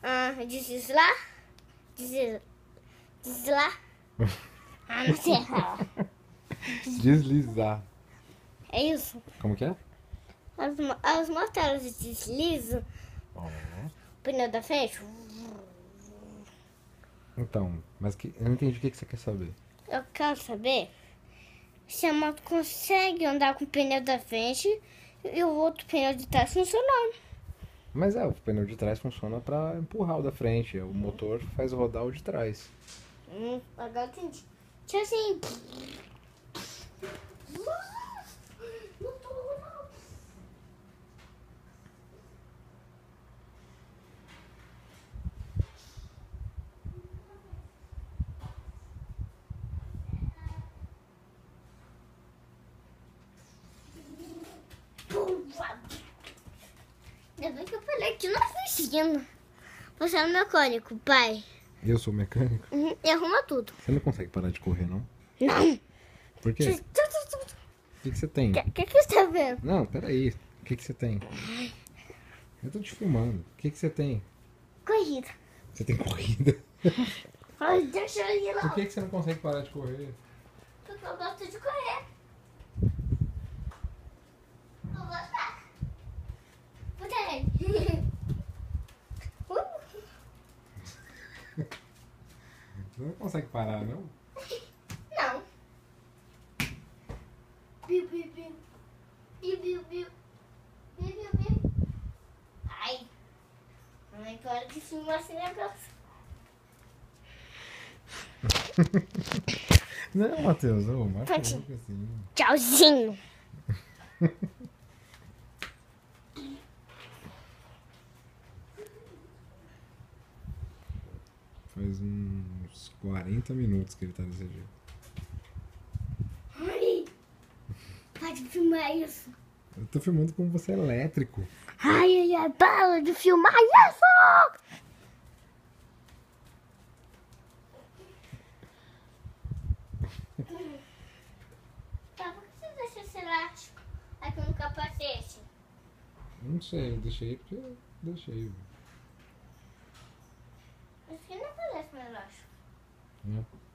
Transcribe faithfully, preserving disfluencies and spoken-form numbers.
Ah, deslizar? Deslizar? Deslizar? Ah, não sei falar. Deslizar. É isso. Como que é? As, mo- as motoras deslizam Ó. o pneu da frente. Então, mas que, eu não entendi o que, que você quer saber. Eu quero saber se a moto consegue andar com o pneu da frente e o outro pneu de trás funcionando. Mas é, o pneu de trás funciona pra empurrar o da frente. O motor faz rodar o de trás. Hum, agora eu entendi. Tipo assim. Ainda bem que eu falei que na oficina. Você é o mecânico, pai. Eu sou mecânico. Uhum, e arruma tudo. Você não consegue parar de correr, não? Não. Por quê? O que, que você tem? O que, que, que você tá vendo? Não, peraí. O que, que você tem? Eu tô te filmando. O que, que você tem? Corrida. Você tem corrida? Ai, deixa eu ir lá. Por que, que você não consegue parar de correr? Porque eu gosto de correr. Eu vou lá. Peraí. Uh. Você não consegue parar, não? Não. Biu, biu, biu. Biu, biu, biu. Biu, biu, biu. Ai. Ai, para de filmar esse negócio. Não, Matheus. Ô, marca Pode. louco assim. Tchauzinho. Faz uns quarenta minutos que ele tá desse jeito. Ai. Pode filmar isso. Eu tô filmando como você é elétrico. Ai, ai, ai, para de filmar isso! Tá, por que você deixa esse elástico aqui no capacete? Não sei, eu deixei porque eu deixei. Isso aqui não parece um elástico. Né?